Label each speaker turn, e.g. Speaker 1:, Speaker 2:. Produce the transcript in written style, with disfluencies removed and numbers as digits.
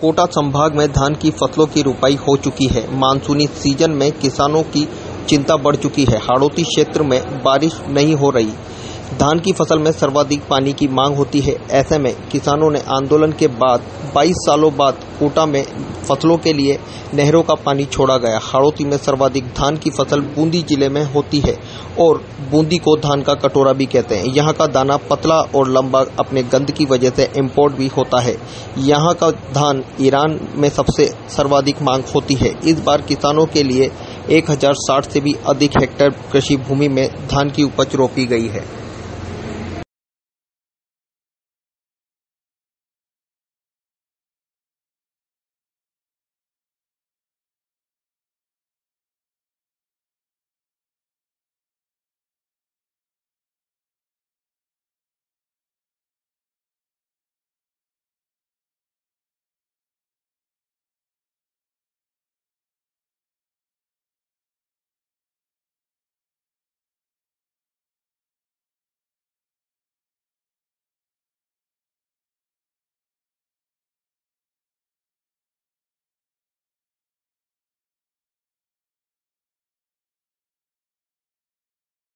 Speaker 1: कोटा संभाग में धान की फसलों की रुपाई हो चुकी है। मानसूनी सीजन में किसानों की चिंता बढ़ चुकी है। हाड़ौती क्षेत्र में बारिश नहीं हो रही। धान की फसल में सर्वाधिक पानी की मांग होती है। ऐसे में किसानों ने आंदोलन के बाद 22 सालों बाद कोटा में फसलों के लिए नहरों का पानी छोड़ा गया। हाड़ौती में सर्वाधिक धान की फसल बूंदी जिले में होती है और बूंदी को धान का कटोरा भी कहते हैं। यहाँ का दाना पतला और लंबा अपने गंध की वजह से इम्पोर्ट भी होता है। यहाँ का धान ईरान में सबसे सर्वाधिक मांग होती है। इस बार किसानों के लिए 1060 से भी अधिक हेक्टेयर कृषि भूमि में धान की उपज रोपी गई है।